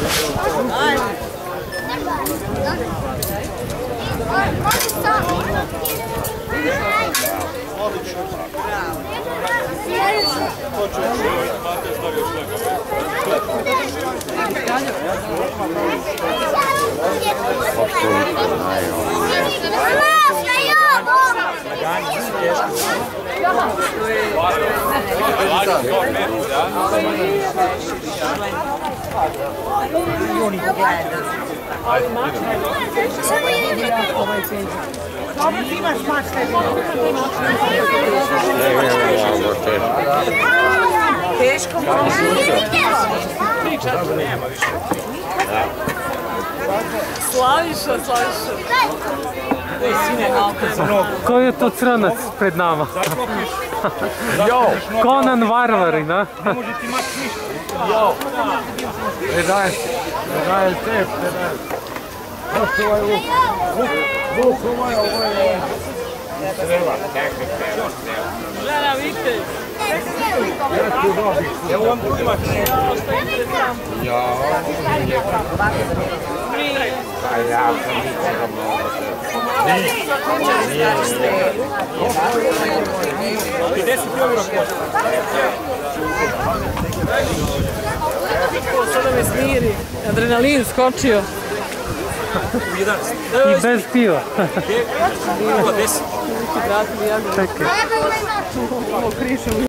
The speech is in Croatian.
Dobro, ti imaš mač, teško Slaviša. Ko je to crnac pred nama? Conan Varvari, da? Ne može ti mač ništa. Predaj tep, predaj. Zašto ovaj luk? Luk ovaj. Žena, vidite. Evo vam drugi mač. Ja, sam nikoga mnogo se. Gdje si provjerao košta? Sada me smiri. Adrenalin skočio. I bez piva. Čekaj.